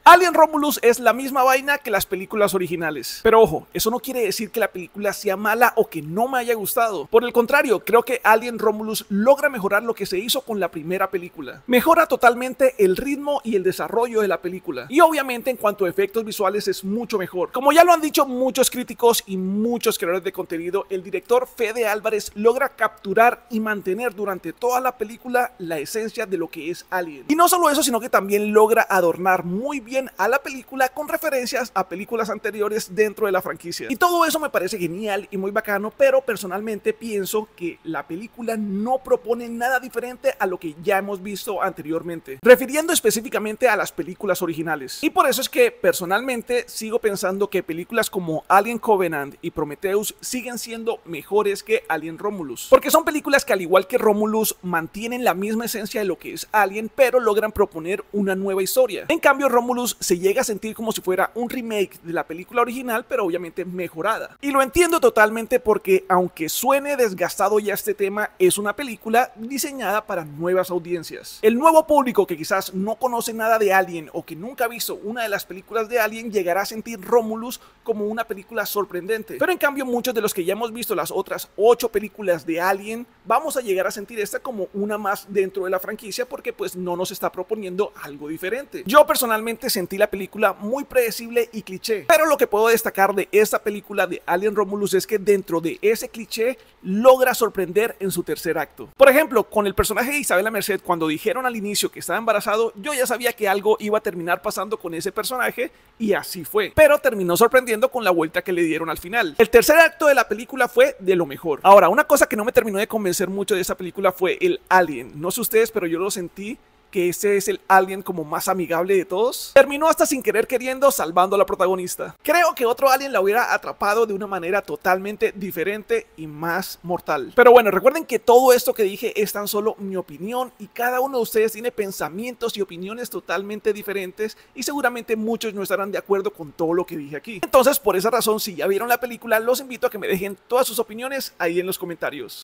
Alien Romulus es la misma vaina que las películas originales. Pero ojo, eso no quiere decir que la película sea mala o que no me haya gustado. Por el contrario, creo que Alien Romulus logra mejorar lo que se hizo con la primera película. Mejora totalmente el ritmo y el desarrollo de la película. Y obviamente en cuanto a efectos visuales es mucho mejor. Como ya lo han dicho muchos críticos y muchos creadores de contenido, el director Fede Álvarez logra capturar y mantener durante toda la película la esencia de lo que es Alien. Y no solo eso, sino que también logra adornar muy bien a la película con referencias a películas anteriores dentro de la franquicia. Y todo eso me parece genial y muy bacano, pero personalmente pienso que la película no propone nada diferente a lo que ya hemos visto anteriormente, refiriendo específicamente a las películas originales. Y por eso es que personalmente sigo pensando que películas como Alien Covenant y Prometheus siguen siendo mejores que Alien Romulus, porque son películas que, al igual que Romulus, mantienen la misma esencia de lo que es Alien, pero logran proponer una nueva historia. En cambio, Romulus se llega a sentir como si fuera un remake de la película original, pero obviamente mejorada. Y lo entiendo totalmente, porque aunque suene desgastado ya este tema, es una película diseñada para nuevas audiencias. El nuevo público que quizás no conoce nada de Alien o que nunca ha visto una de las películas de Alien llegará a sentir Romulus como una película sorprendente. Pero en cambio, muchos de los que ya hemos visto las otras 8 películas de Alien vamos a llegar a sentir esta como una más dentro de la franquicia, porque pues no nos está proponiendo algo diferente. Yo personalmente sentí la película muy predecible y cliché, pero lo que puedo destacar de esta película de Alien Romulus es que dentro de ese cliché logra sorprender en su tercer acto. Por ejemplo, con el personaje de Isabela Merced, cuando dijeron al inicio que estaba embarazado, yo ya sabía que algo iba a terminar pasando con ese personaje, y así fue, pero terminó sorprendiendo con la vuelta que le dieron al final. El tercer acto de la película fue de lo mejor. Ahora, una cosa que no me terminó de convencer mucho de esa película fue el Alien. No sé ustedes, pero yo lo sentí que ese es el Alien como más amigable de todos. Terminó hasta sin querer queriendo salvando a la protagonista. Creo que otro Alien la hubiera atrapado de una manera totalmente diferente y más mortal. Pero bueno, recuerden que todo esto que dije es tan solo mi opinión, y cada uno de ustedes tiene pensamientos y opiniones totalmente diferentes, y seguramente muchos no estarán de acuerdo con todo lo que dije aquí. Entonces, por esa razón, si ya vieron la película, los invito a que me dejen todas sus opiniones ahí en los comentarios.